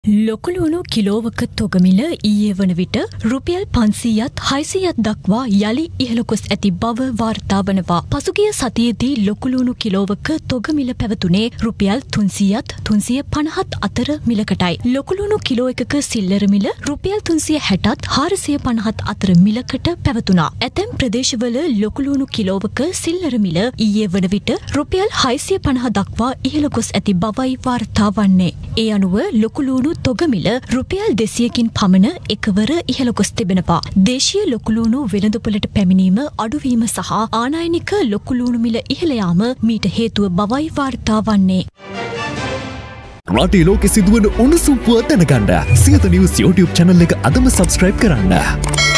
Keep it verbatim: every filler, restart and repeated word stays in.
ලොකුලුණු කිලෝවක තොගමිල ඊයේ වන විට රුපියල් පන්සීයත් හයිසීයත් දක්වා යළි ඉහළ ගොස් ඇති බව වාර්තා වනවා. පසුගිය සතියේදී ලොකුලුණු කිලෝවක තොගමිල පැවතුනේ රුපියල් තුන්සීයත් තුන්සිය පනහත් අතර මිලකටයි. ලොකුලුණු කිලෝ එකක සිල්ලර මිල රුපියල් තුන්සිය හැටත් හාරසිය පනහත් අතර මිලකට පැවතුනා. ඇතැම් ප්‍රදේශවල ලොකුලුණු කිලෝවක සිල්ලර මිල ඊයේ වන විට රුපියල් හයිසිය පනහ දක්වා ඉහළ ගොස් ඇති බවයි වාර්තා වන්නේ. ඒ අනුව ලොකුලුණු තොගමිල රුපියල් දෙසියකින් පමණ එකවර ඉහළ ගොස් තිබෙනවා. දේශීය ලොකුලුණු වෙළඳපොළට පැමිණීම අඩුවීම සහ ආනයනික ලොකුලුණු මිල ඉහළ යාම මීට හේතුව බවයි වාර්තා වන්නේ. රටේ ලෝකෙ සිදුවන උණුසුම් පුවත් දැනගන්න සියත නිවුස් YouTube channel එක අදම subscribe කරන්න.